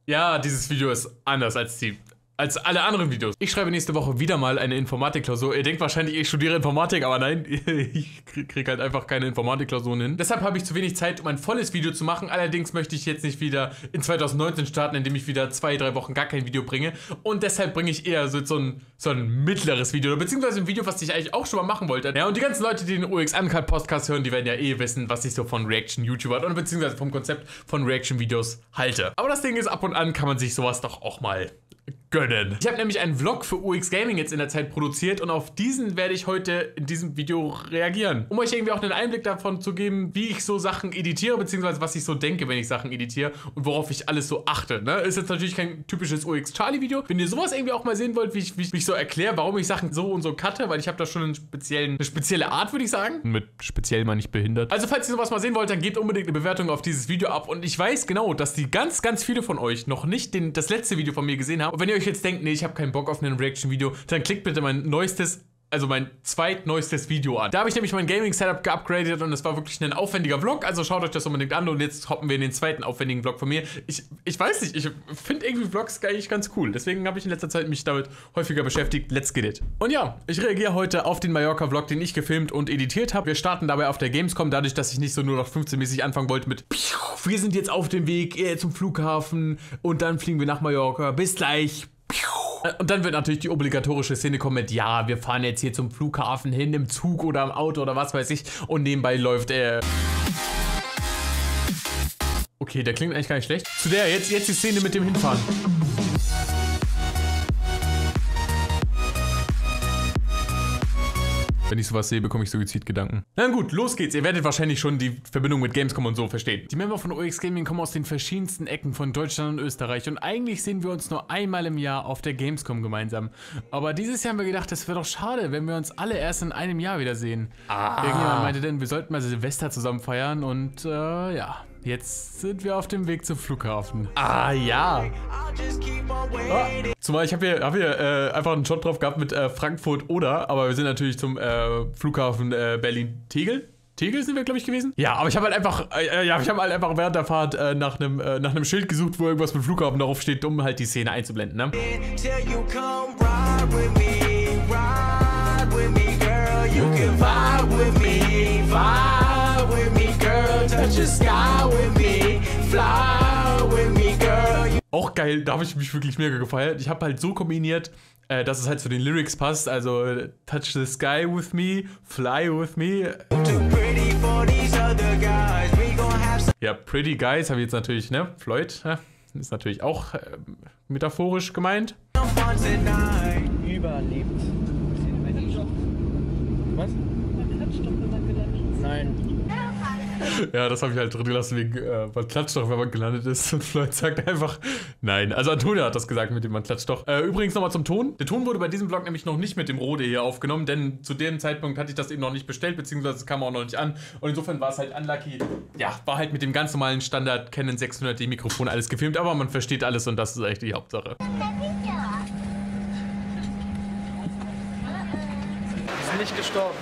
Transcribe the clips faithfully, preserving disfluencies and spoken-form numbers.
Ja, dieses Video ist anders als die... als alle anderen Videos. Ich schreibe nächste Woche wieder mal eine Informatikklausur. Ihr denkt wahrscheinlich, ich studiere Informatik, aber nein, ich kriege halt einfach keine Informatikklausuren hin. Deshalb habe ich zu wenig Zeit, um ein volles Video zu machen. Allerdings möchte ich jetzt nicht wieder in zwanzig neunzehn starten, indem ich wieder zwei, drei Wochen gar kein Video bringe. Und deshalb bringe ich eher so, so, ein, so ein mittleres Video, beziehungsweise ein Video, was ich eigentlich auch schon mal machen wollte. Ja, und die ganzen Leute, die den O X Uncut Podcast hören, die werden ja eh wissen, was ich so von Reaction-YouTubern oder beziehungsweise vom Konzept von Reaction-Videos halte. Aber das Ding ist, ab und an kann man sich sowas doch auch mal gönnen. Ich habe nämlich einen Vlog für U X Gaming jetzt in der Zeit produziert und auf diesen werde ich heute in diesem Video reagieren. Um euch irgendwie auch einen Einblick davon zu geben, wie ich so Sachen editiere, beziehungsweise was ich so denke, wenn ich Sachen editiere und worauf ich alles so achte. Ne? Ist jetzt natürlich kein typisches O X Charlie Video. Wenn ihr sowas irgendwie auch mal sehen wollt, wie ich, wie ich mich so erkläre, warum ich Sachen so und so cutte, weil ich habe da schon einen speziellen, eine spezielle Art, würde ich sagen. Mit speziell mal nicht behindert. Also falls ihr sowas mal sehen wollt, dann gebt unbedingt eine Bewertung auf dieses Video ab und ich weiß genau, dass die ganz, ganz viele von euch noch nicht den, das letzte Video von mir gesehen haben. Und wenn ihr euch jetzt denkt, nee, ich habe keinen Bock auf ein Reaction-Video, dann klickt bitte mein neuestes, also mein zweitneuestes Video an. Da habe ich nämlich mein Gaming-Setup geupgradet und es war wirklich ein aufwendiger Vlog, also schaut euch das unbedingt an und jetzt hoppen wir in den zweiten aufwendigen Vlog von mir. Ich, ich weiß nicht, ich finde irgendwie Vlogs eigentlich ganz cool, deswegen habe ich in letzter Zeit mich damit häufiger beschäftigt. Let's get it. Und ja, ich reagiere heute auf den Mallorca-Vlog, den ich gefilmt und editiert habe. Wir starten dabei auf der Gamescom, dadurch, dass ich nicht so nur noch fünfzehn-mäßig anfangen wollte mit wir sind jetzt auf dem Weg äh, zum Flughafen und dann fliegen wir nach Mallorca. Bis gleich. Und dann wird natürlich die obligatorische Szene kommen mit, ja, wir fahren jetzt hier zum Flughafen hin, im Zug oder im Auto oder was weiß ich. Und nebenbei läuft er... Äh okay, der klingt eigentlich gar nicht schlecht. Zu der, jetzt, jetzt die Szene mit dem Hinfahren. Wenn ich sowas sehe, bekomme ich Suizidgedanken. Na gut, los geht's. Ihr werdet wahrscheinlich schon die Verbindung mit Gamescom und so verstehen. Die Member von O X Gaming kommen aus den verschiedensten Ecken von Deutschland und Österreich und eigentlich sehen wir uns nur einmal im Jahr auf der Gamescom gemeinsam. Aber dieses Jahr haben wir gedacht, es wäre doch schade, wenn wir uns alle erst in einem Jahr wiedersehen. Ah. Irgendjemand meinte denn, wir sollten mal Silvester zusammen feiern und äh, ja. Jetzt sind wir auf dem Weg zum Flughafen. Ah, ja. Ah, zumal ich habe hier, hab hier äh, einfach einen Shot drauf gehabt mit äh, Frankfurt oder, aber wir sind natürlich zum äh, Flughafen äh, Berlin-Tegel. Tegel sind wir, glaube ich, gewesen. Ja, aber ich habe halt einfach, äh, ja, ich habe halt einfach während der Fahrt äh, nach einem äh, nach einem Schild gesucht, wo irgendwas mit Flughafen darauf steht, um halt die Szene einzublenden, ne? Auch geil, da habe ich mich wirklich mega gefeiert. Ich habe halt so kombiniert, äh, dass es halt zu den Lyrics passt. Also touch the sky with me, fly with me. Ja, pretty guys habe ich jetzt natürlich, ne? Floyd, ja, ist natürlich auch äh, metaphorisch gemeint. Überlebt. Was? Nein. Ja, das habe ich halt drin gelassen, wegen, äh, man klatscht doch, wenn man gelandet ist. Und Floyd sagt einfach, nein. Also Antonia hat das gesagt, mit dem man klatscht doch. Äh, übrigens nochmal zum Ton. Der Ton wurde bei diesem Vlog nämlich noch nicht mit dem Rode hier aufgenommen, denn zu dem Zeitpunkt hatte ich das eben noch nicht bestellt, beziehungsweise es kam auch noch nicht an. Und insofern war es halt unlucky. Ja, war halt mit dem ganz normalen Standard Canon sechshundert D Mikrofon alles gefilmt, aber man versteht alles und das ist echt die Hauptsache. Ist nicht gestorben.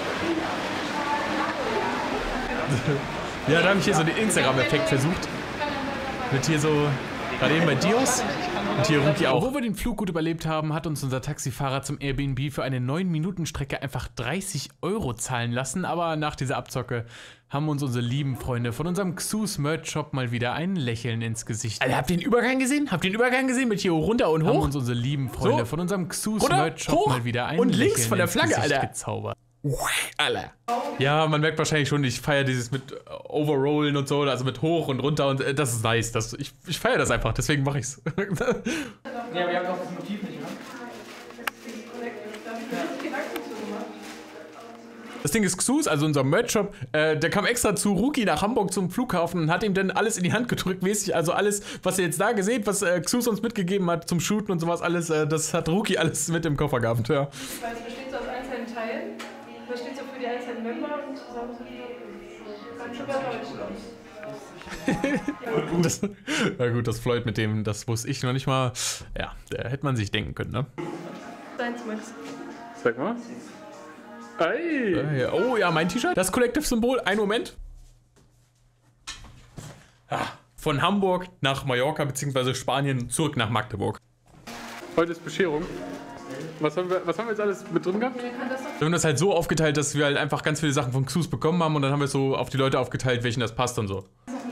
Ja, da habe ich hier so den Instagram-Effekt versucht. Mit hier so, gerade eben bei Dios und hier Rookie auch. Wo wir den Flug gut überlebt haben, hat uns unser Taxifahrer zum Airbnb für eine neun Minuten Strecke einfach dreißig Euro zahlen lassen. Aber nach dieser Abzocke haben uns unsere lieben Freunde von unserem Xus Merch Shop mal wieder ein Lächeln ins Gesicht. Alter, habt ihr den Übergang gesehen? Habt ihr den Übergang gesehen mit hier runter und hoch? Haben uns unsere lieben Freunde so von unserem Xus Merch Shop mal wieder ein und links von der Flagge, Alter, gezaubert. Alter. Ja, man merkt wahrscheinlich schon, ich feiere dieses mit Overrollen und so, also mit hoch und runter und äh, das ist nice. Das, ich ich feiere das einfach, deswegen mache ich's. Ja, aber ihr habt auch das Motiv nicht, oder? Das Ding ist Xus, also unser Merch-Shop, äh, der kam extra zu Rookie nach Hamburg zum Flughafen und hat ihm dann alles in die Hand gedrückt, mäßig. Also alles, was ihr jetzt da gesehen, was äh, Xus uns mitgegeben hat zum Shooten und sowas, alles, äh, das hat Rookie alles mit im Koffer gehabt, ja. Weil es besteht so aus einzelnen Teilen, das steht so für die einzelnen Member und zusammen sind wir ganz über Deutschland. das, na gut, das Floyd mit dem, das wusste ich noch nicht mal. Ja, da hätte man sich denken können, ne? Deins, Max. Sag mal. Hey. Oh ja, mein T-Shirt. Das Collective-Symbol. Einen Moment. Ah, von Hamburg nach Mallorca bzw. Spanien zurück nach Magdeburg. Heute ist Bescherung. Was haben wir, was haben wir jetzt alles mit drin gehabt? Wir haben das halt so aufgeteilt, dass wir halt einfach ganz viele Sachen von Xus bekommen haben und dann haben wir es so auf die Leute aufgeteilt, welchen das passt und so.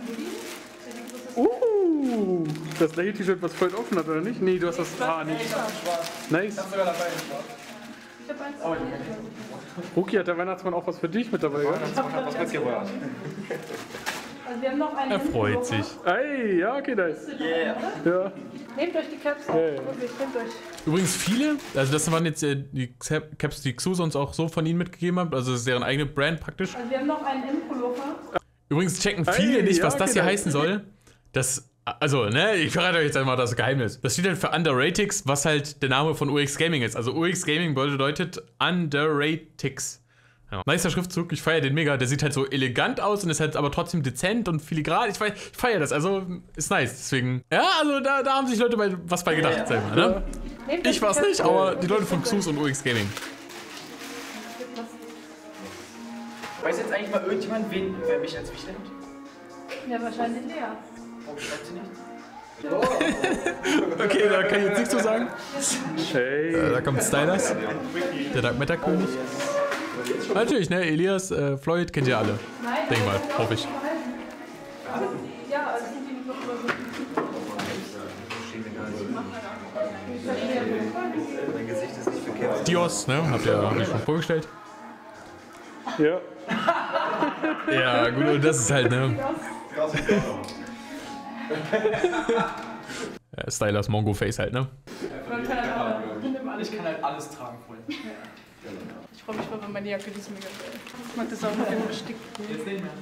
Uh, das gleiche T-Shirt, was vorhin offen hat, oder nicht? Nee, du hast das ah, nicht. Nice. Ich hab sogar dabei. Ich hab eins. Ruki, hat der Weihnachtsmann auch was für dich mit dabei? Ja? Ich hab was mitgebracht. Also wir haben noch einen. Er freut sich. Ey, ja, okay, nice. Yeah. Ja. Nehmt euch die Caps auf. Yeah. Wirklich, nehmt euch. Übrigens viele, also das waren jetzt äh, die Caps, die Xus uns auch so von ihnen mitgegeben hat, also das ist deren eigene Brand praktisch. Also wir haben noch einen M-Pullover. Übrigens checken viele Ey, nicht, ja, was das okay, hier nice. heißen soll. Das, also, ne, ich verrate euch jetzt einmal das Geheimnis. Das steht halt für Underratix, was halt der Name von U X Gaming ist. Also U X Gaming bedeutet Underratix. Ja. Nicer Schriftzug, ich feiere den mega. Der sieht halt so elegant aus und ist halt aber trotzdem dezent und filigran. Ich, feier, ich feiere das, also ist nice. Deswegen, ja, also da, da haben sich Leute bei, was bei gedacht, sag ich mal, ne? Ich war's nicht, aber die Leute von Xus und U X Gaming. Weiß jetzt eigentlich mal irgendjemand, wen, wer mich als wichtig nimmt? Ja, wahrscheinlich Lea. Warum schreibt sie nicht? Okay, da kann ich jetzt nichts zu sagen. Hey. Äh, da kommt Stylers, der Dark Matter König. Natürlich, ne? Elias, äh, Floyd kennt ihr alle. Nein, denk mal, hoffe ich. Ja, also sind die noch über Mein Gesicht ist nicht verkehrt. Dios, ne? Habt ihr euch schon vorgestellt? Ja. Ja, gut, und das ist halt, ne? Ja, Stylers Mongo Face halt, ne? Ich kann halt alles tragen, Freunde. Ich freue mich voll, wenn meine Jacke, die ist mega geil. Ich mag das auch mit dem Bestick. Jetzt nicht mehr.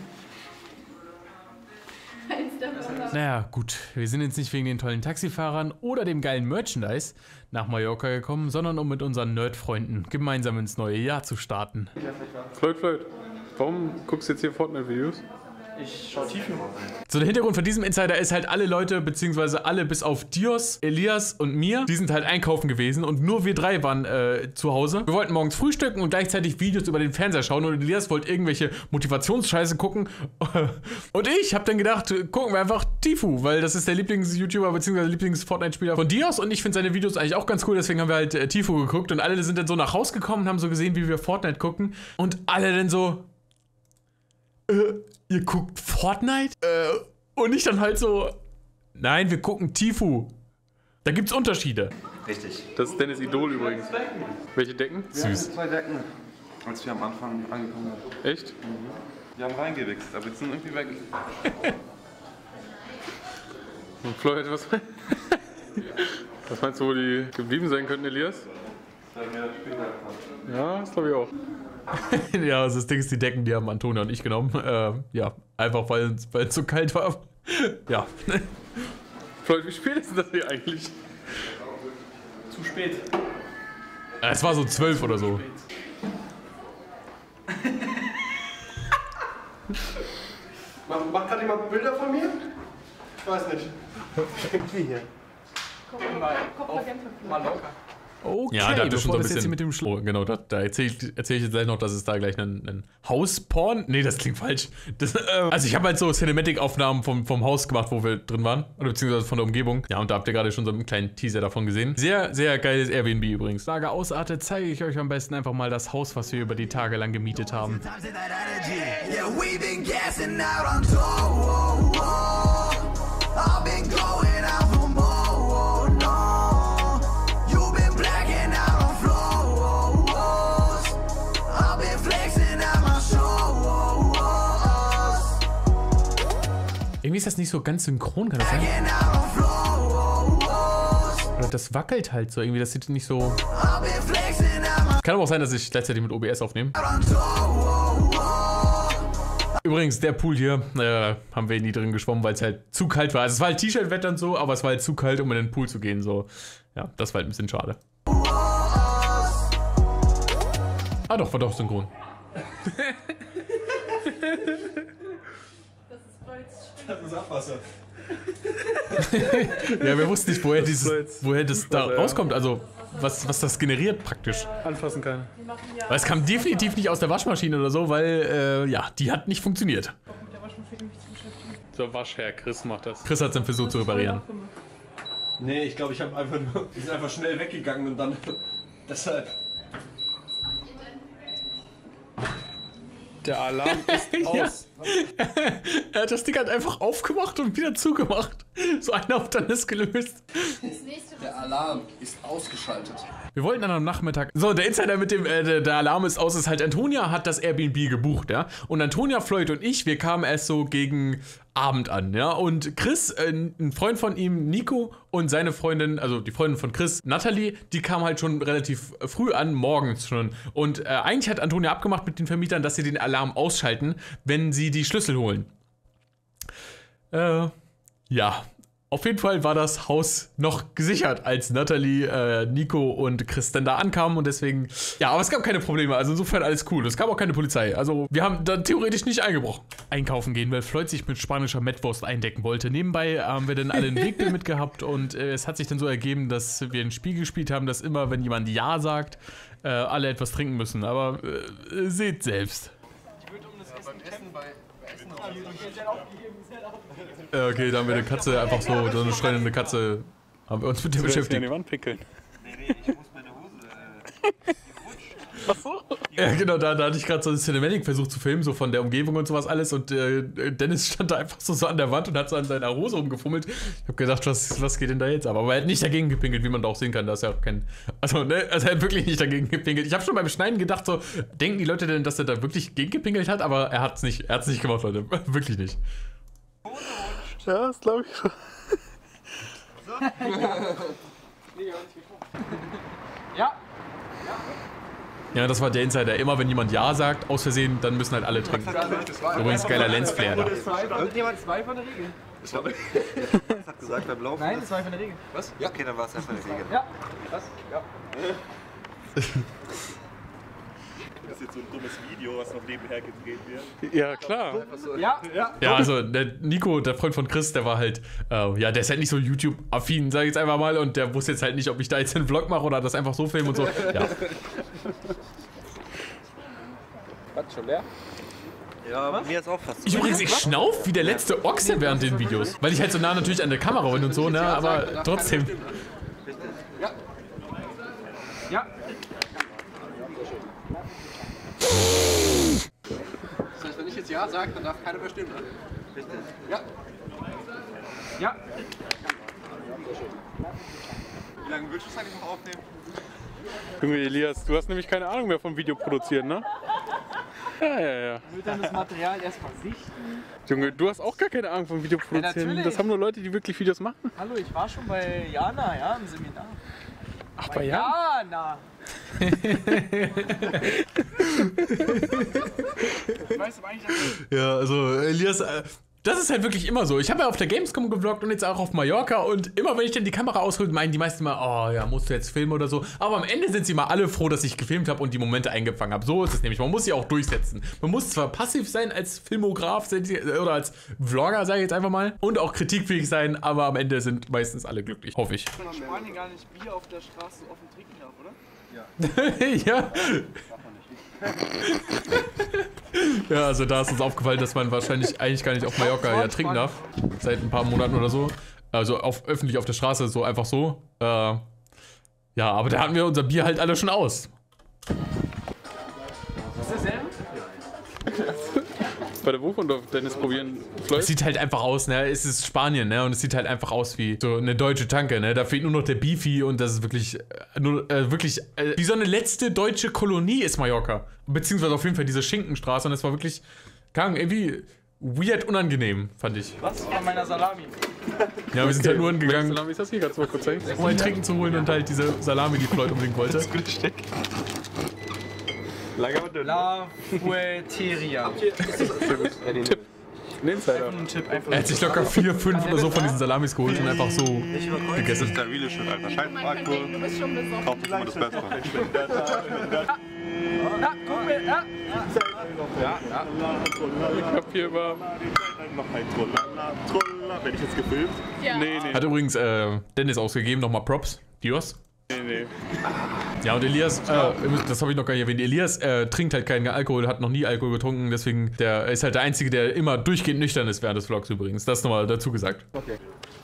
Naja, gut. Wir sind jetzt nicht wegen den tollen Taxifahrern oder dem geilen Merchandise nach Mallorca gekommen, sondern um mit unseren Nerd-Freunden gemeinsam ins neue Jahr zu starten. Floyd, Floyd, warum guckst du jetzt hier Fortnite-Videos? Ich schau Tiefen. So, der Hintergrund von diesem Insider ist halt alle Leute, beziehungsweise alle bis auf Dios, Elias und mir, die sind halt einkaufen gewesen und nur wir drei waren äh, zu Hause. Wir wollten morgens frühstücken und gleichzeitig Videos über den Fernseher schauen und Elias wollte irgendwelche Motivationsscheiße gucken. Und ich hab dann gedacht, gucken wir einfach Tifu, weil das ist der Lieblings-YouTuber beziehungsweise Lieblings-Fortnite-Spieler von Dios und ich finde seine Videos eigentlich auch ganz cool, deswegen haben wir halt äh, Tifu geguckt und alle sind dann so nach Hause gekommen und haben so gesehen, wie wir Fortnite gucken und alle dann so, äh, ihr guckt Fortnite? Äh, und ich dann halt so, nein, wir gucken Tifu. Da gibt's Unterschiede. Richtig. Das ist Dennis Idol übrigens. Welche Decken? Süß. Zwei Decken, als wir am Anfang angekommen sind. Echt? Mhm. Wir haben reingewichst, aber jetzt sind irgendwie weg. Und Floyd, was, was meinst du, wo die geblieben sein könnten, Elias? Ja, das glaube ich auch. Ja, also das Ding ist, die Decken, die haben Antonia und ich genommen. Äh, ja, einfach weil es so kalt war. Ja. Floyd, wie spät ist denn das hier eigentlich? Zu spät. Es war so zwölf oder so. Macht, macht gerade jemand Bilder von mir? Ich weiß nicht. Wie hier? Mallorca. Okay, ja, da habt ihr schon so ein bisschen mit dem Schlo oh, genau, da, da erzähle ich, erzähl ich jetzt gleich noch, dass es da gleich einen, einen Hausporn. Nee, das klingt falsch. Das, äh, also ich habe halt so Cinematic-Aufnahmen vom, vom Haus gemacht, wo wir drin waren. Oder beziehungsweise von der Umgebung. Ja, und da habt ihr gerade schon so einen kleinen Teaser davon gesehen. Sehr, sehr geiles Airbnb übrigens. Lage ausartet, zeige ich euch am besten einfach mal das Haus, was wir über die Tage lang gemietet haben. Irgendwie ist das nicht so ganz synchron, kann das sein? Oder das wackelt halt so irgendwie, das sieht nicht so... Kann aber auch sein, dass ich gleichzeitig mit O B S aufnehme. Übrigens, der Pool hier, äh, haben wir nie drin geschwommen, weil es halt zu kalt war. Also es war halt T-Shirt-Wetter und so, aber es war halt zu kalt, um in den Pool zu gehen, so. Ja, das war halt ein bisschen schade. Ah doch, war doch synchron. Das ist Abwasser. Ja, wir wussten nicht, woher dieses, woher das da rauskommt, also was, was das generiert praktisch. Anfassen kann. Weil es kam definitiv nicht aus der Waschmaschine oder so, weil, äh, ja, die hat nicht funktioniert. So, Waschherr, Chris macht das. Chris hat es dann versucht zu reparieren. Nee, ich glaube, ich habe einfach nur. Wir sind einfach schnell weggegangen und dann. Deshalb. Der Alarm ist aus. Er hat das Ding halt einfach aufgemacht und wieder zugemacht. So einer auf dann ist gelöst. Der Alarm ist ausgeschaltet. Wir wollten dann am Nachmittag. So, der Insider mit dem, äh, der, der Alarm ist aus, ist halt, Antonia hat das Airbnb gebucht, ja. Und Antonia, Floyd und ich, wir kamen erst so gegen Abend an, ja. Und Chris, äh, ein Freund von ihm, Nico, und seine Freundin, also die Freundin von Chris, Natalie, die kam halt schon relativ früh an, morgens schon. Und äh, eigentlich hat Antonia abgemacht mit den Vermietern, dass sie den Alarm ausschalten, wenn sie die Schlüssel holen. Äh, ja. Auf jeden Fall war das Haus noch gesichert, als Natalie, äh, Nico und Chris dann da ankamen und deswegen, ja, aber es gab keine Probleme, also insofern alles cool. Es gab auch keine Polizei, also wir haben da theoretisch nicht eingebrochen. Einkaufen gehen, weil Floyd sich mit spanischer Mettwurst eindecken wollte. Nebenbei haben wir dann alle ein Wegbild mitgehabt und äh, es hat sich dann so ergeben, dass wir ein Spiel gespielt haben, dass immer, wenn jemand Ja sagt, äh, alle etwas trinken müssen, aber äh, seht selbst. Ich würde um das Essen kämpfen, bei Essen auch. Okay, da haben wir eine Katze, einfach so, so eine schreiende Katze, haben wir uns mit der beschäftigt. an die Wand pickeln. Nee, nee, ich muss meine Hose. Äh, die rutscht. Achso. Ja, genau, da, da hatte ich gerade so ein Cinematic versucht zu filmen, so von der Umgebung und sowas alles und äh, Dennis stand da einfach so, so an der Wand und hat so an seiner Hose rumgefummelt. Ich habe gedacht, was, was geht denn da jetzt ab? Aber er hat nicht dagegen gepinkelt, wie man da auch sehen kann, da ist ja auch kein, also, ne, also er hat wirklich nicht dagegen gepinkelt. Ich habe schon beim Schneiden gedacht, so, denken die Leute denn, dass er da wirklich gegen gepinkelt hat, aber er hat's nicht, er hat's nicht gemacht, Leute, wirklich nicht. Ja, das glaube ich schon. Ja. Ja, das war der Insider. Immer wenn jemand Ja sagt, aus Versehen, dann müssen halt alle trinken. Übrigens geiler Lensflare da. Irgendjemand zwei von der Regel. Das hat gesagt beim Laufen. Nein, das war von der Regel. Was? Ja, okay, dann war es einfach eine Regel. Ja. Was? Ja. Das ist jetzt so ein dummes Video, was noch nebenher gedreht wird. Ja, klar. Ja. Ja. Ja, also der Nico, der Freund von Chris, der war halt, äh, ja, der ist halt nicht so YouTube-affin, sag ich jetzt einfach mal, und der wusste jetzt halt nicht, ob ich da jetzt einen Vlog mache oder das einfach so filmen und so. Ja. Was, schon leer? Ja, was? Mir ist auch fast so. Ich übrigens, ich schnauf wie der letzte Ochse während den Videos, weil ich halt so nah natürlich an der Kamera bin und so, ne, aber trotzdem. Ja. Ja. Das heißt, wenn ich jetzt Ja sage, dann darf keiner mehr stimmen. Richtig. Ja. Ja. Wie lange willst du es eigentlich noch aufnehmen? Junge Elias, du hast nämlich keine Ahnung mehr vom Video produzieren, ne? Ja, ja, ja. Ich will dann das Material erstmal sichten. Junge, du hast auch gar keine Ahnung vom Video produzieren. natürlich. Das haben nur Leute, die wirklich Videos machen. Hallo, ich war schon bei Jana, ja, im Seminar. Ach, bei Jan? Jana! Weißt du eigentlich, dass Ja, also Elias, äh, das ist halt wirklich immer so. Ich habe ja auf der Gamescom gevloggt und jetzt auch auf Mallorca und immer wenn ich dann die Kamera aushole, meinen die meisten immer, oh ja, musst du jetzt filmen oder so. Aber am Ende sind sie mal alle froh, dass ich gefilmt habe und die Momente eingefangen habe. So ist es nämlich. Man muss sie auch durchsetzen. Man muss zwar passiv sein als Filmograf oder als Vlogger, sage ich jetzt einfach mal, und auch kritikfähig sein, aber am Ende sind meistens alle glücklich, hoffe ich. in Spanien gar nicht Bier auf der Straße offen trinken darf, oder? Ja. Ja, also da ist uns aufgefallen, dass man wahrscheinlich eigentlich gar nicht auf Mallorca ja trinken darf. Seit ein paar Monaten oder so. Also auf, öffentlich auf der Straße, so einfach so. Äh, ja, aber da hatten wir unser Bier halt alle schon aus. Ist dasselbe? Bei der Wofendorf Dennis probieren. Floyd? Es sieht halt einfach aus, ne? Es ist Spanien, ne? Und es sieht halt einfach aus wie so eine deutsche Tanke, ne? Da fehlt nur noch der Beefy und das ist wirklich, äh, nur, äh, wirklich, äh, wie so eine letzte deutsche Kolonie ist Mallorca. Beziehungsweise auf jeden Fall diese Schinkenstraße und es war wirklich, keine Ahnung, irgendwie weird unangenehm, fand ich. Was von meiner Salami? Ja, wir sind halt nur hingegangen, Salami ist das hier? Kannst du mal kurz zeigen? um halt Trinken zu holen und halt diese Salami, die Floyd unbedingt wollte. La Fueteria. Tipp. Ein Insider. Ein Tipp einfach. Er hat sich locker vier, fünf oder so von diesen Salamis geholt und einfach so Das gegessen. ist der reale Shit, Alter. Scheiß Alkohol. Du bist schon besoffen. Kauft immer das Beste. Ah, guck mir, ja. Ich hab hier immer. Noch ein Trollala, Trollala. Werde ich jetzt gefilmt? Ja. Nee, nee. Hat übrigens äh, Dennis ausgegeben, nochmal Props. Dios. Nee, nee. Ja, und Elias, äh, das habe ich noch gar nicht erwähnt, Elias äh, trinkt halt keinen Alkohol, hat noch nie Alkohol getrunken, deswegen der ist halt der Einzige, der immer durchgehend nüchtern ist während des Vlogs übrigens. Das nochmal dazu gesagt. Okay.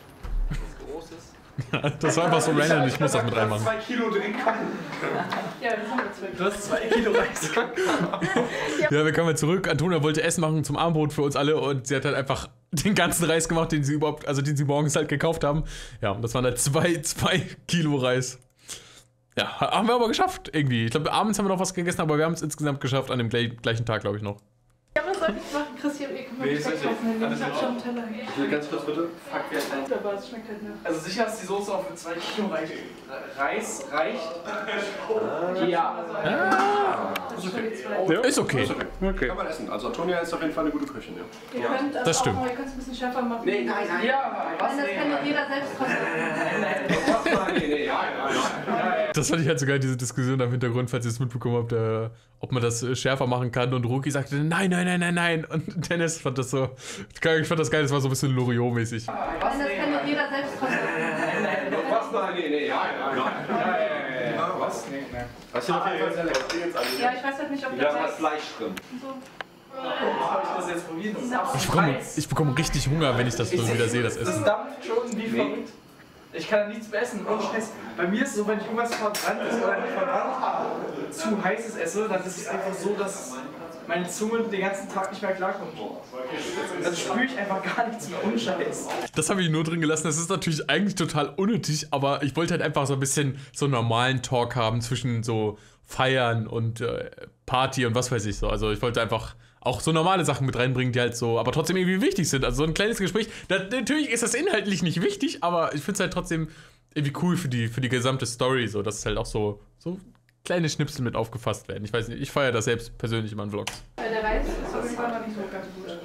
Ja, das war einfach so random, ich muss das mit reinmachen. zwei Kilo drin kann. Ja, das haben wir zwei. Du hast zwei Kilo Reis. Ja, wir kamen halt zurück. Antonia wollte Essen machen zum Abendbrot für uns alle und sie hat halt einfach den ganzen Reis gemacht, den sie überhaupt, also den sie morgens halt gekauft haben. Ja, und das waren halt zwei, zwei Kilo Reis. Ja, haben wir aber geschafft irgendwie. Ich glaube, abends haben wir noch was gegessen, aber wir haben es insgesamt geschafft an dem gleichen Tag, glaube ich, noch. Ja, was soll ich machen? Christian, ihr könnt mal Nee, die ist das Steckpausen nicht. hinnehmen. Ich hab schon einen Teller. Ich will ganz kurz bitte. Fuck, wer ist denn? Aber es schmeckt halt nach. Also sicher ist die Soße auch für zwei Kilo Reis, Reis reicht. Ja. Das ist schon die zwei. Ja, ist okay. Okay. Kann man essen. Also Antonia ist auf jeden Fall eine gute Köchin, ja. Ihr könnt das auch stimmt. mal, ihr könnt es ein bisschen schärfer machen. Nee, nein, nein. Ja, was? Nein, das kann ja jeder selbst kosten. Nee, nee, ja, ja. Das fand ich halt sogar diese Diskussion am Hintergrund, falls ihr es mitbekommen habt, äh, ob man das äh, schärfer machen kann. Und Ruki sagte, nein, nein, nein, nein, nein. Und Dennis fand das so, ich fand das geil, das war so ein bisschen Loriot-mäßig. Nein, das kann ja jeder selbst kosten. Was? Nein, nee, nee, ja, ja, ja. Was? Nee, nee. Das ist auf jeden Fall sehr lecker. Ja, ich weiß halt nicht, ob Da das ist heißt. Fleisch drin. So. Soll ich das jetzt probieren? Das ist Ich absolut bekomme, heiß. ich bekomme richtig Hunger, wenn ich das so wieder sehe, das Das Essen. dampft schon wie verrückt. Ich kann da nichts mehr essen. Und Scheiß. Bei mir ist es so, wenn ich irgendwas verbrannt ist oder nicht verbrannt zu heißes esse, dann ist es einfach so, dass meine Zunge den ganzen Tag nicht mehr klarkommt. Dann spüre ich einfach gar nichts mehr. Ohne Scheiß. Das habe ich nur drin gelassen. Das ist natürlich eigentlich total unnötig, aber ich wollte halt einfach so ein bisschen so einen normalen Talk haben zwischen so Feiern und äh, Party und was weiß ich so. Also ich wollte einfach auch so normale Sachen mit reinbringen, die halt so, aber trotzdem irgendwie wichtig sind. Also so ein kleines Gespräch. Das, natürlich ist das inhaltlich nicht wichtig, aber ich finde es halt trotzdem irgendwie cool für die, für die gesamte Story, so, dass es halt auch so, so kleine Schnipsel mit aufgefasst werden. Ich weiß nicht, ich feiere das selbst persönlich in meinen Vlogs. Weil der Reis ist auf jeden Fall noch nicht so ganz gut.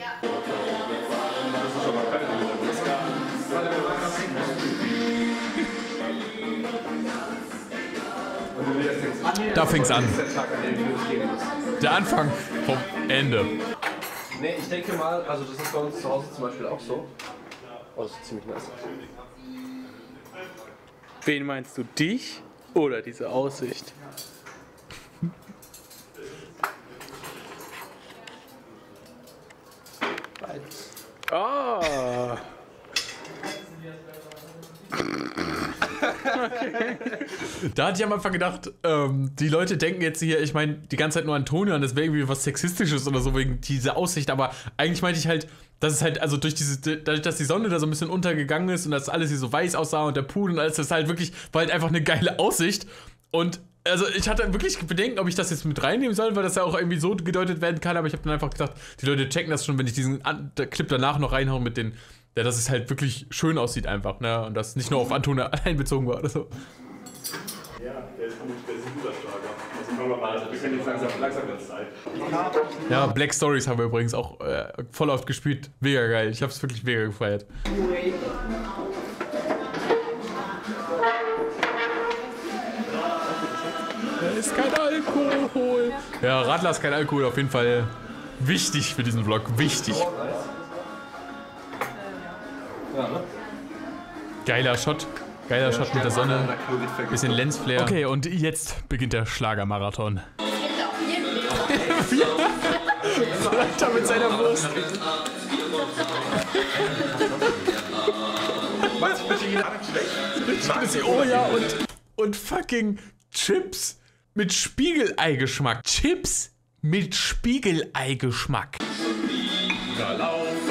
Da fing's an. Der Anfang vom Ende. Nee, ich denke mal, also das ist bei uns zu Hause zum Beispiel auch so. Oh, das ist ziemlich nice. Wen meinst du, dich oder diese Aussicht? Beides. Ah. Da hatte ich am Anfang gedacht, ähm, die Leute denken jetzt hier, ich meine, die ganze Zeit nur Antonia und das wäre irgendwie was Sexistisches oder so wegen dieser Aussicht, aber eigentlich meinte ich halt, dass es halt, also durch diese, dadurch, dass die Sonne da so ein bisschen untergegangen ist und dass alles hier so weiß aussah und der Pool und alles, das halt wirklich, war halt einfach eine geile Aussicht und also ich hatte wirklich Bedenken, ob ich das jetzt mit reinnehmen soll, weil das ja auch irgendwie so gedeutet werden kann, aber ich habe dann einfach gedacht, die Leute checken das schon, wenn ich diesen An- Clip danach noch reinhaue mit den, ja, dass es halt wirklich schön aussieht einfach, ne, und das nicht nur auf Antonia allein bezogen war oder so. Ja, der ist gut, der ist ein guter Schlager. Also fangen wir mal an. Wir können jetzt langsam, langsam wird Zeit. Ja, Black Stories haben wir übrigens auch äh, voll oft gespielt, mega geil, ich habe es wirklich mega gefeiert. Da ist kein Alkohol. Ja, Radler ist kein Alkohol, auf jeden Fall wichtig für diesen Vlog. Wichtig. Geiler Shot. Geiler Shot mit der Sonne. Bisschen Lensflare. Okay, und jetzt beginnt der Schlagermarathon. Alter, mit seiner Wurst. Oh ja, und, und fucking Chips mit Spiegeleigeschmack. Chips mit Spiegeleigeschmack. Da laufen.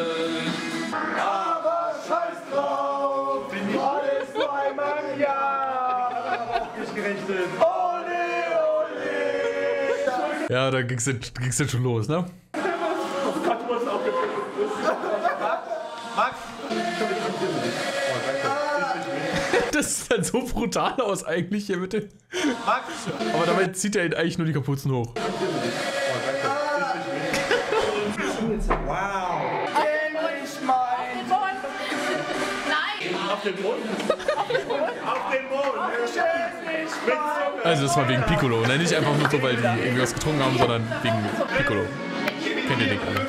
Aber scheiß drauf. Bin ich alles nur einmal im Jahr. Gerechnet. Ole, ole. Ja, da ging's dann, ging's dann schon los, ne? Das sieht dann so brutal aus eigentlich hier, bitte. Aber dabei zieht er ihn eigentlich nur die Kapuzen hoch. Auf den Mond. Auf den Mond. Also das war wegen Piccolo, ne? Nicht einfach nur so, weil die irgendwie was getrunken haben, sondern wegen Piccolo. Kennt ihr den alle?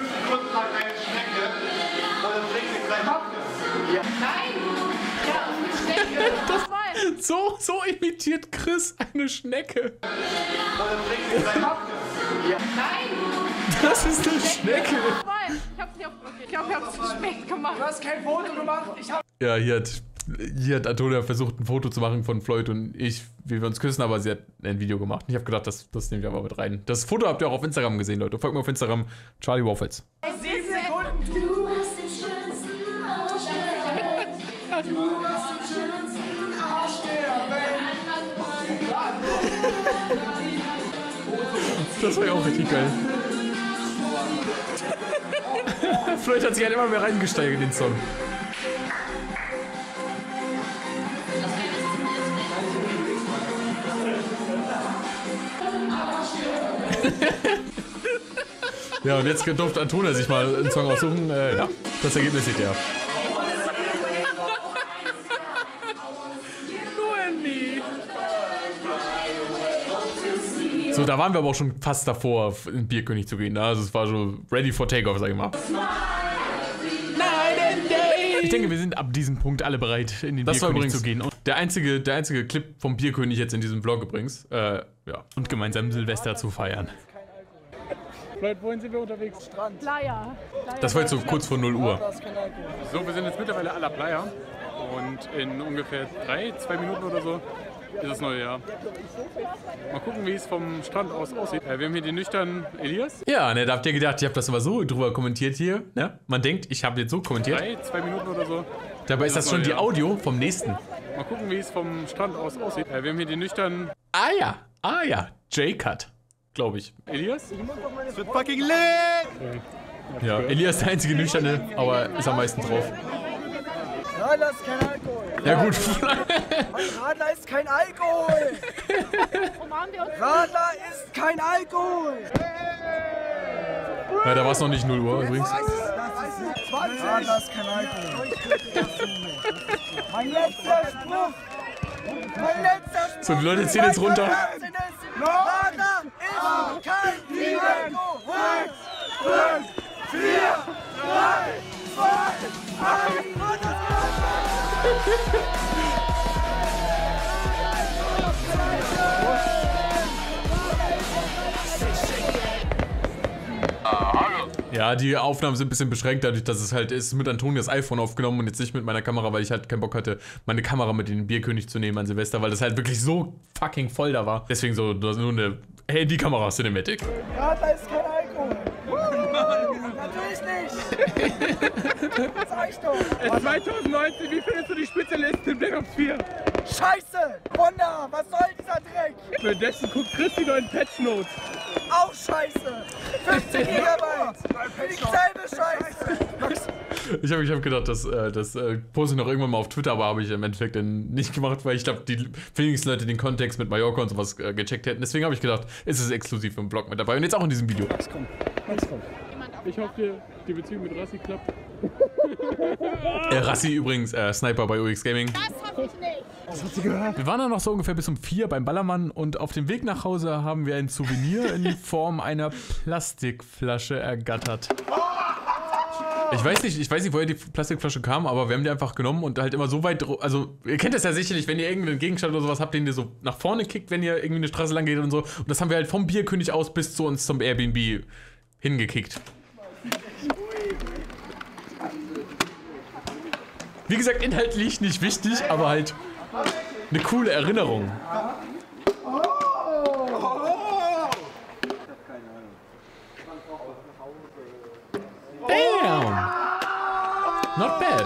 so, so imitiert Chris eine Schnecke. Das ist eine Schnecke. Ich hab's nicht aufblockiert. Ich glaube, ich hab's zu spät gemacht. Du hast kein Foto gemacht. Ich hab Ja, hier hat, hier hat Antonia versucht, ein Foto zu machen von Floyd und ich, wie wir uns küssen, aber sie hat ein Video gemacht. Ich habe gedacht, das, das nehmen wir aber mit rein. Das Foto habt ihr auch auf Instagram gesehen, Leute. Folgt mir auf Instagram, Charlie Waffles. sieben Sekunden. Du hast den schönsten Ausstellen. Du hast den schönsten Ausstellen. Das war ja auch richtig geil. Floyd hat sich halt immer mehr reingesteigert in den Song. Ja, und jetzt durfte Antonia sich mal einen Song aussuchen. Äh, ja, das Ergebnis seht ihr. So, da waren wir aber auch schon fast davor, in Bierkönig zu gehen. Also es war schon ready for takeoff, sag ich mal. Ich denke, wir sind ab diesem Punkt alle bereit, in den das Bierkönig zu gehen. Und der einzige, der einzige Clip vom Bierkönig jetzt in diesem Vlog übrigens. Äh, ja. Und gemeinsam Silvester zu feiern. Leute, wohin sind wir unterwegs? Strand. Playa. Das war jetzt so kurz vor null Uhr. So, wir sind jetzt mittlerweile à la Playa. Und in ungefähr drei, zwei Minuten oder so ist das neue Jahr. Mal gucken, wie es vom Strand aus aussieht. Äh, wir haben hier den nüchternen Elias. Ja, ne, da habt ihr gedacht, ich habe das immer so drüber kommentiert hier. Ne? Man denkt, ich habe jetzt so kommentiert. Drei, zwei Minuten oder so. Dabei ist das schon die Audio vom nächsten. Mal gucken, wie es vom Strand aus aussieht. Äh, wir haben hier den nüchternen Ah ja, ah ja, J-Cut, glaube ich. Elias. Es wird fucking lit! Ja, Elias ist der einzige Nüchterne, aber ist am meisten drauf. Radler ist kein Alkohol. Ja gut. Radler ist kein Alkohol. Radler ist kein Alkohol. Ja, da war es noch nicht null Uhr übrigens. Radler ist kein Alkohol. Mein letzter Spruch. Mein letzter Spruch. So, die Leute ziehen jetzt runter. Radler ist kein Alkohol. fünf, vier, drei, zwei, eins. Ja, die Aufnahmen sind ein bisschen beschränkt, dadurch, dass es halt ist mit Antonias iPhone aufgenommen und jetzt nicht mit meiner Kamera, weil ich halt keinen Bock hatte, meine Kamera mit in den Bierkönig zu nehmen an Silvester, weil das halt wirklich so fucking voll da war. Deswegen so nur eine Handy-Kamera Cinematic. Radler ist kein Alkohol. Natürlich nicht. Sag ich doch. Es zwanzig neunzehn, wie findest du die Spezialisten in Black Ops vier? Scheiße. Wunder. Was soll dieser Dreck? Währenddessen guckt Chris die neuen Patch Notes. Auch scheiße. fünfzehn Gigabyte. Für dieselbe Scheiße. Ich habe ich hab gedacht, das, äh, das äh, poste ich noch irgendwann mal auf Twitter, aber habe ich im Endeffekt dann nicht gemacht, weil ich glaube, die wenigsten Leute den Kontext mit Mallorca und sowas äh, gecheckt hätten. Deswegen habe ich gedacht, ist es exklusiv im Blog mit dabei und jetzt auch in diesem Video. Ich hoffe, die Beziehung mit Rassi klappt. Äh, Rassi übrigens, äh, Sniper bei U X Gaming. Das hab ich nicht. Das hat sie gehört. Wir waren dann noch so ungefähr bis um vier beim Ballermann und auf dem Weg nach Hause haben wir ein Souvenir in Form einer Plastikflasche ergattert. Ich weiß nicht, ich weiß nicht, woher die Plastikflasche kam, aber wir haben die einfach genommen und halt immer so weit, also ihr kennt das ja sicherlich, wenn ihr irgendeinen Gegenstand oder sowas habt, den ihr so nach vorne kickt, wenn ihr irgendwie eine Straße lang geht und so. Und das haben wir halt vom Bierkönig aus bis zu uns zum Airbnb hingekickt. Wie gesagt, inhaltlich nicht wichtig, aber halt eine coole Erinnerung. Damn! Not bad.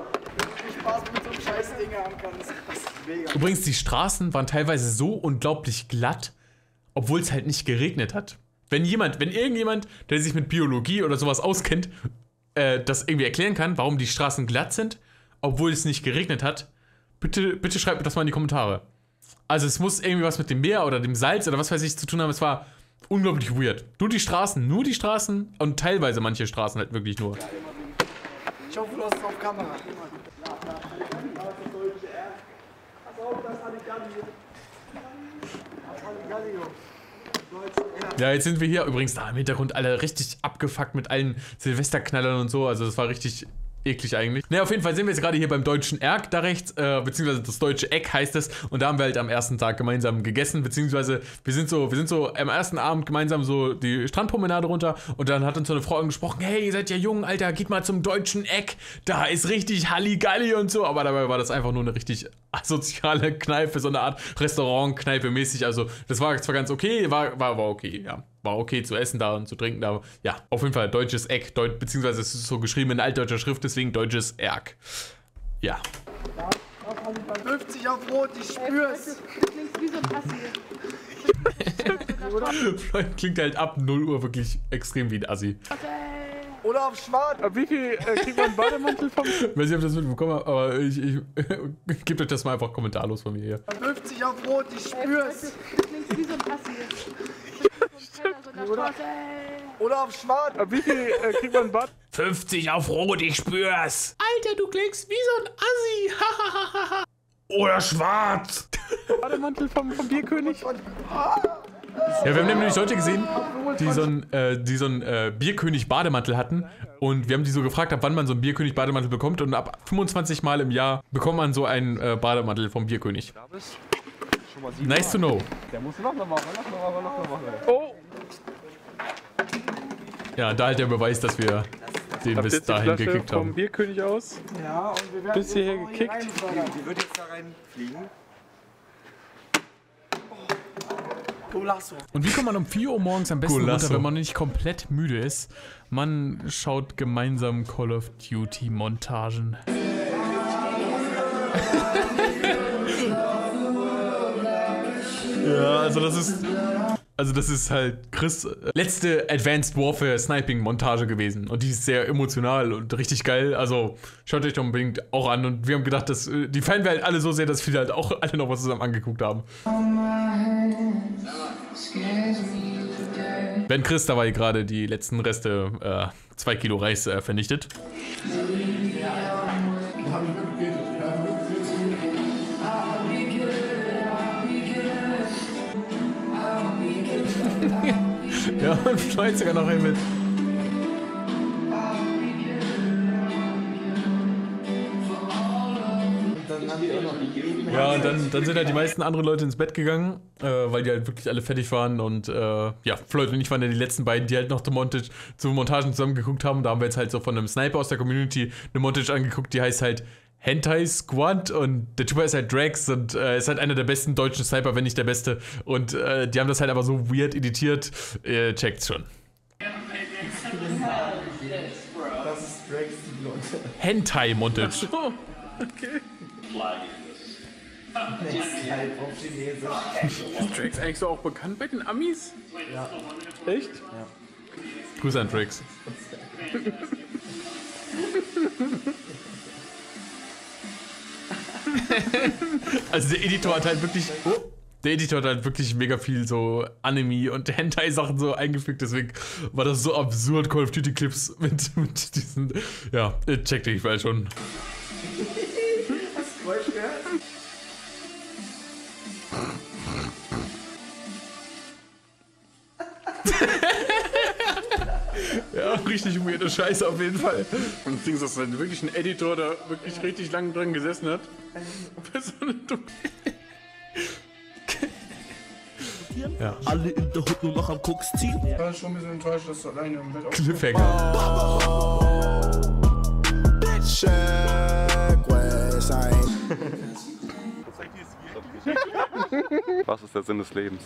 Übrigens, die Straßen waren teilweise so unglaublich glatt, obwohl es halt nicht geregnet hat. Wenn jemand, wenn irgendjemand, der sich mit Biologie oder sowas auskennt, äh, das irgendwie erklären kann, warum die Straßen glatt sind, obwohl es nicht geregnet hat, bitte, bitte schreibt mir das mal in die Kommentare. Also es muss irgendwie was mit dem Meer oder dem Salz oder was weiß ich zu tun haben. Es war unglaublich weird. Nur die Straßen, nur die Straßen und teilweise manche Straßen halt wirklich nur. Ich hoffe, du hast es auf Kamera. Ja, jetzt sind wir hier übrigens da im Hintergrund alle richtig abgefuckt mit allen Silvesterknallern und so. Also das war richtig eklig eigentlich. Naja, auf jeden Fall sind wir jetzt gerade hier beim deutschen Erk da rechts, äh, beziehungsweise das deutsche Eck heißt es. Und da haben wir halt am ersten Tag gemeinsam gegessen, beziehungsweise wir sind so, wir sind so am ersten Abend gemeinsam so die Strandpromenade runter und dann hat uns so eine Frau angesprochen, hey, ihr seid ja jung, Alter, geht mal zum deutschen Eck, da ist richtig Halligalli und so. Aber dabei war das einfach nur eine richtig asoziale Kneipe, so eine Art Restaurant-Kneipe mäßig. Also das war zwar ganz okay, war, war, war okay, ja. War okay zu essen da und zu trinken da. Ja, auf jeden Fall deutsches Eck, Deut beziehungsweise es ist so geschrieben in altdeutscher Schrift, deswegen deutsches Erk. Ja. fünfzig auf Rot, ich spür's. Du klingst wie so ein Assi. Floyd klingt halt ab null Uhr wirklich extrem wie ein Assi. Oder auf Schwarz. Ab wie viel äh, kriegt man einen Bademantel vom... Ich weiß nicht, ob ihr das mitbekommen habt, aber ich, ich, ich gebt euch das mal einfach kommentarlos von mir hier. fünfzig auf Rot, ich spür's. Du klingst wie so ein Assi. Oder, oder auf Schwarz. Ab wie viel äh, kriegt man einen Bad... fünfzig auf Rot, ich spür's. Alter, du klingst wie so ein Assi. Oder schwarz. Bademantel vom, vom Bierkönig? Ja, wir haben nämlich Leute gesehen, die so einen äh, die so einen, äh, Bierkönig-Bademantel hatten. Und wir haben die so gefragt, ab wann man so einen Bierkönig-Bademantel bekommt. Und ab fünfundzwanzig Mal im Jahr bekommt man so einen äh, Bademantel vom Bierkönig. Nice to know. Der muss noch mal machen, noch mal machen, noch mal machen. Oh! Ja, da halt der Beweis, dass wir den Habt bis jetzt die dahin Flasche gekickt vom haben. Bierkönig aus? Ja, und wir werden Bis hierher gekickt. Die wird jetzt da reinfliegen. Golasso. Und wie kommt man um vier Uhr morgens am besten Golasso. runter, wenn man nicht komplett müde ist? Man schaut gemeinsam Call of Duty Montagen. Ja, also das ist... Also das ist halt Chris' letzte Advanced Warfare Sniping Montage gewesen. Und die ist sehr emotional und richtig geil. Also schaut euch doch unbedingt auch an. Und wir haben gedacht, dass äh, die feiern wir halt alle so sehr, dass wir halt auch alle noch was zusammen angeguckt haben. Ben Chris dabei gerade die letzten Reste, äh, zwei Kilo Reis äh, vernichtet. Ja, und Floyd sogar noch hin mit. Ja, und dann, dann sind halt die meisten anderen Leute ins Bett gegangen, äh, weil die halt wirklich alle fertig waren. Und äh, ja, Floyd und ich waren ja die letzten beiden, die halt noch zur Montage, zu Montagen zusammen geguckt haben. Da haben wir jetzt halt so von einem Sniper aus der Community eine Montage angeguckt, die heißt halt Hentai Squad und der Typ ist halt Drax und äh, ist halt einer der besten deutschen Sniper, wenn nicht der beste. Und äh, die haben das halt aber so weird editiert. Ihr checkt's schon. Das ist Drake's Blonde. Hentai Montage. Oh, okay. Auf Chinesisch. Ist Drax eigentlich so auch bekannt bei den Amis? Ja. Echt? Ja. Grüße an Drax. Also der Editor hat halt wirklich... Oh, der Editor hat halt wirklich mega viel so Anime und Hentai-Sachen so eingefügt, deswegen war das so absurd, Call of Duty Clips mit, mit diesen... Ja, checkt ich mal schon. Hast du Geräusch gehört? Ja, richtig weirde Scheiße auf jeden Fall. Und das Ding ist, dass halt wirklich ein Editor da wirklich richtig lange dran gesessen hat. Bei so einer Dumm- Ja. Alle in der Hut nur noch am Koks ziehen. Ich war schon ein bisschen enttäuscht, dass du alleine im Bett Cliffhanger. Was ist der Sinn des Lebens?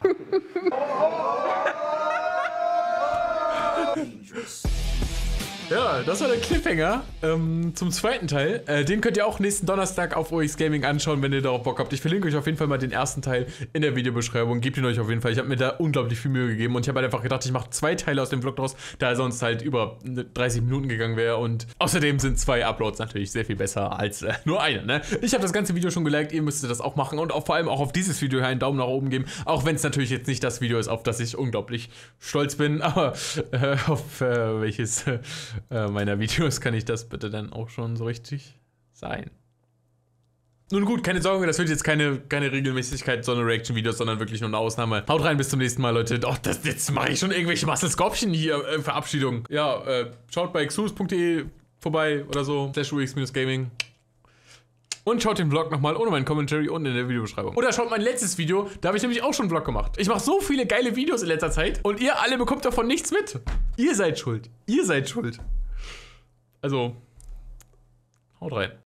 Ja, das war der Cliffhanger ähm, zum zweiten Teil. Äh, den könnt ihr auch nächsten Donnerstag auf O X Gaming anschauen, wenn ihr darauf Bock habt. Ich verlinke euch auf jeden Fall mal den ersten Teil in der Videobeschreibung. Gebt ihn euch auf jeden Fall. Ich habe mir da unglaublich viel Mühe gegeben und ich habe halt einfach gedacht, ich mache zwei Teile aus dem Vlog draus, da er sonst halt über dreißig Minuten gegangen wäre. Und außerdem sind zwei Uploads natürlich sehr viel besser als äh, nur eine. Ne? Ich habe das ganze Video schon geliked, ihr müsstet das auch machen und auch vor allem auch auf dieses Video hier einen Daumen nach oben geben. Auch wenn es natürlich jetzt nicht das Video ist, auf das ich unglaublich stolz bin, aber äh, auf äh, welches äh, meiner Videos kann ich das bitte dann auch schon so richtig sein. Nun gut, keine Sorge, das wird jetzt keine, keine Regelmäßigkeit, so eine Reaction-Videos, sondern wirklich nur eine Ausnahme. Haut rein, bis zum nächsten Mal, Leute. Doch, das, jetzt mache ich schon irgendwelche Muscle-Scorpion hier, äh, Verabschiedung. Ja, äh, schaut bei xus punkt de vorbei oder so. Slash U X Gaming. Und schaut den Vlog nochmal ohne meinen Commentary unten in der Videobeschreibung. Oder schaut mein letztes Video, da habe ich nämlich auch schon einen Vlog gemacht. Ich mache so viele geile Videos in letzter Zeit und ihr alle bekommt davon nichts mit. Ihr seid schuld. Ihr seid schuld. Also, haut rein.